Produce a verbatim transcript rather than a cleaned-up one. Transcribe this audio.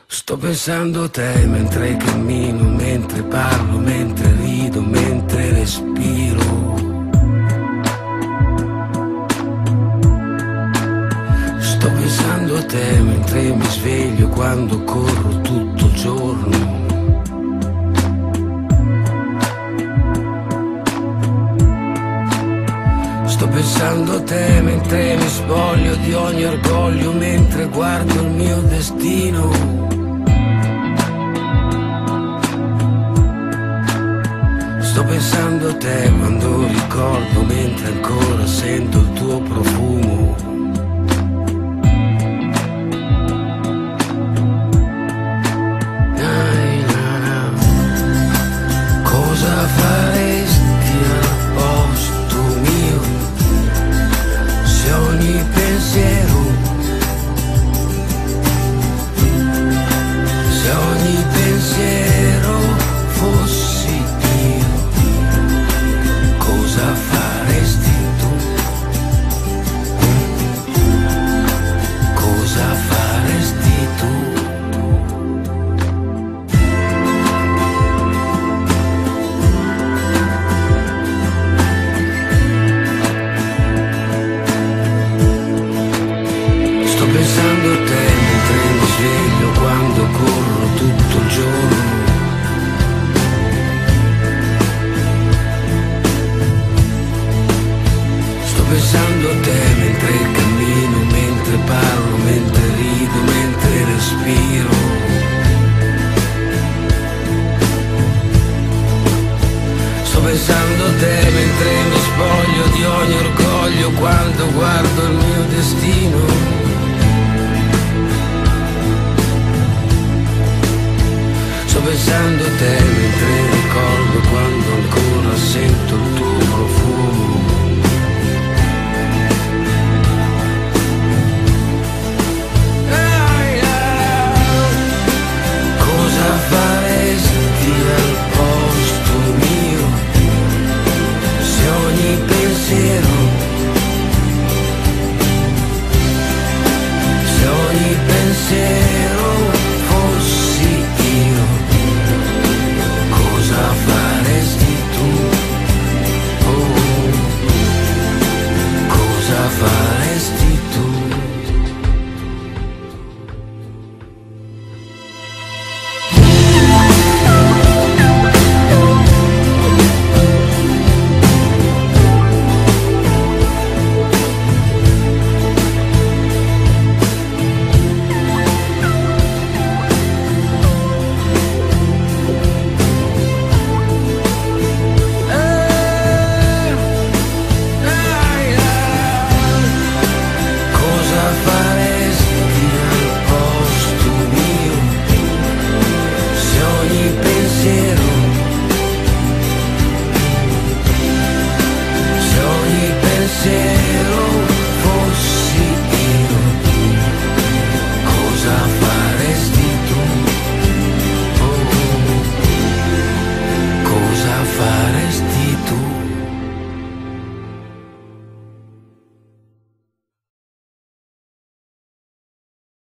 Sto pensando a te mentre cammino, mentre parlo, mentre rido, mentre respiro. Sto pensando a te mentre mi sveglio, quando corro tutto il giorno. Sto pensando a te mentre mi spoglio di ogni orgoglio, mentre guardo il mio destino. Sto pensando a te quando ricordo, mentre ancora sento il tuo profumo. Nai, na, na. Cosa faresti al posto mio se ogni pensiero, se ogni pensiero fossi io? Cosa faresti tu? Cosa faresti tu? Sto pensando a te mentre mi sveglio, quando corro tutto il giorno. Sto pensando a te mentre cammino, mentre parlo, mentre rido, mentre respiro. Sto pensando a te mentre mi spoglio di ogni orgoglio, quando guardo il mio destino. Sto pensando a te mentre ricordo, quando ancora sento il tuo profumo.